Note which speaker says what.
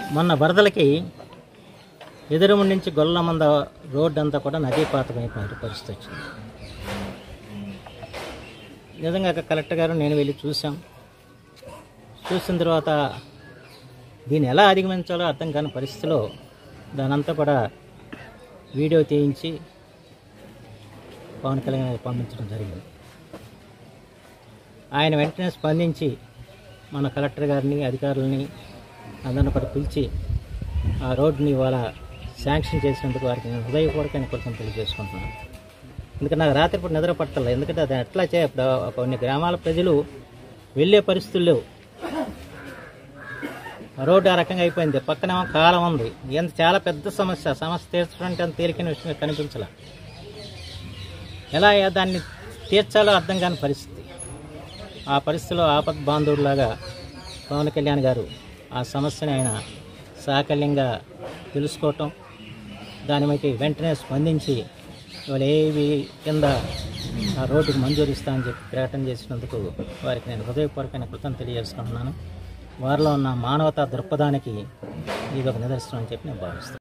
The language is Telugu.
Speaker 1: మొన్న వరదలకి ఎదురుముండి నుంచి గొల్లమంద రోడ్డు అంతా కూడా నదీపాతమైపోయిన పరిస్థితి వచ్చింది. నిజంగా కలెక్టర్ గారు నేను వెళ్ళి చూసిన తర్వాత దీన్ని ఎలా అధిగమించాలో అర్థం కాని పరిస్థితిలో దానంతా కూడా వీడియో తీయించి పవన్ కళ్యాణ్ పంపించడం జరిగింది. ఆయన వెంటనే స్పందించి మన కలెక్టర్ గారిని అధికారులని అందరిని కూడా పిలిచి ఆ రోడ్డుని ఇవాళ శాంక్షన్ చేసినందుకు వారికి నేను హృదయపూర్వకంగా కృతజ్ఞతలు తెలియజేసుకుంటున్నాను. ఎందుకంటే నాకు రాత్రిపూట నిద్ర పట్టలేదు. ఎందుకంటే అది ఎట్లా ఇప్పుడు కొన్ని గ్రామాల ప్రజలు వెళ్ళే పరిస్థితులు లేవు. రోడ్డు ఆ రకంగా అయిపోయింది. పక్కనేమో కాలం ఉంది. ఎంత చాలా పెద్ద సమస్య తీర్చడం అంత తేలికైన విషయంగా కనిపించాల. ఎలా దాన్ని తీర్చాలో అర్థం కాని పరిస్థితి. ఆ పరిస్థితిలో ఆపద్ బాంధవుడిలాగా పవన్ కళ్యాణ్ గారు ఆ సమస్యని ఆయన సాకల్యంగా తెలుసుకోవటం, దాని బట్టి వెంటనే స్పందించి ఇవాళ ఏవి కింద ఆ రోడ్డుకు మంజూరు ఇస్తామని చెప్పి ప్రకటన చేసినందుకు వారికి నేను హృదయపూర్వకమైన కృతజ్ఞతలు తెలియజేసుకుంటున్నాను. వారిలో ఉన్న మానవతా దృక్పథానికి ఇది ఒక నిదర్శనం అని చెప్పి నేను భావిస్తాను.